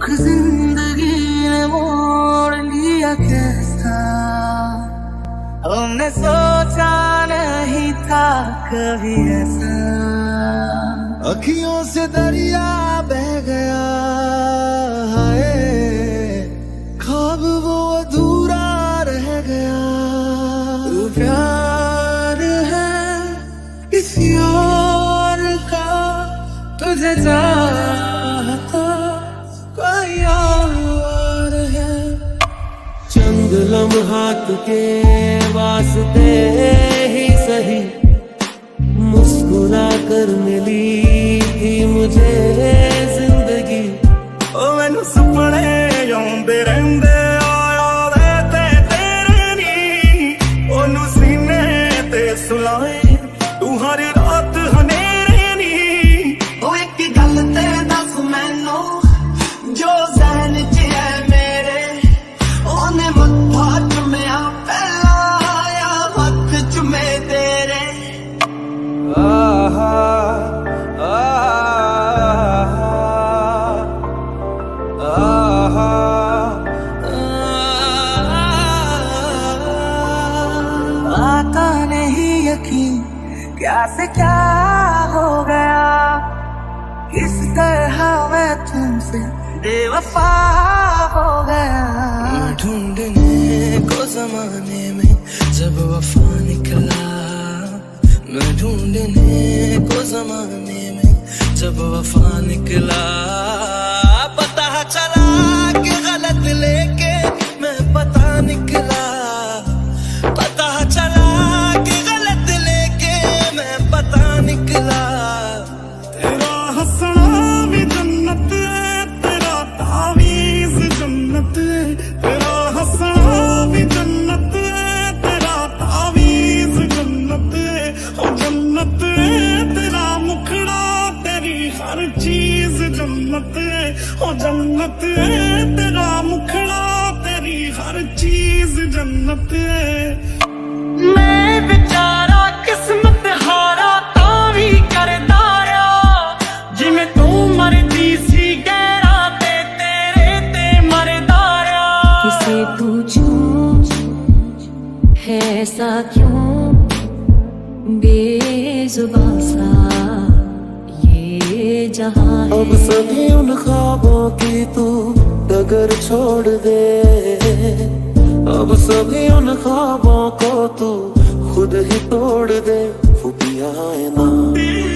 जिंदगी ने मोड़ लिया कैसा, हमने सोचा नहीं था कभी ऐसा। अखियों से दरिया बह गया है, ख्वाब वो अधूरा रह गया। तू प्यार है किसी और का, तुझे चाहता कोई और है। चंद लम्हात के वास्ते ही सही, मुस्कुरा कर मिली थी मुझे जिंदगी। ओ मैनू सुपने आउंदे रहिंदे आया ते तेरे नी, ओनू सीने ते सुलाए तू हर रात हनेरे नी। ओ एक गल ते दस मैनू जो ज़हन च है मेरे, ओने मत्था चुमिया पहला आया हथ चुमे तेरे। आता नहीं यकीन क्या से क्या हो गया, इस तरह मैं तुमसे बेवफा हो गया। ढूंढने को जमाने में जब वफा निकला, मैं ढूंढने को जमाने में जब वफा निकला। पता चला कि गलत लेके मैं पता निकला, पता चला कि गलत लेके मैं पता निकला। तेरा हंसना भी जन्नत है, तेरा तावीज़ जन्नत है। तेरा हंसना भी जन्नत है, तेरा तावीज़ जन्नत है। ओ जन्नत है तेरा मुखड़ा, तेरी हर चीज जन्नत है। ओ जन्नत है तेरा मुखड़ा, तेरी हर चीज जन्नत है। मैं बेचारा किस्मत हारा तावी करदा रहा, जिवें तू मरदी सी गैरा ते तेरे ते मरदा रहा। किसे पूछूं है ऐसा क्यों बेजुबां सा ये जहां है। अब सभी उन ख्वाबों की तू डगर छोड़ दे, अब सभी उन ख्वाबों को तू खुद ही तोड़ दे। वो पिया है ना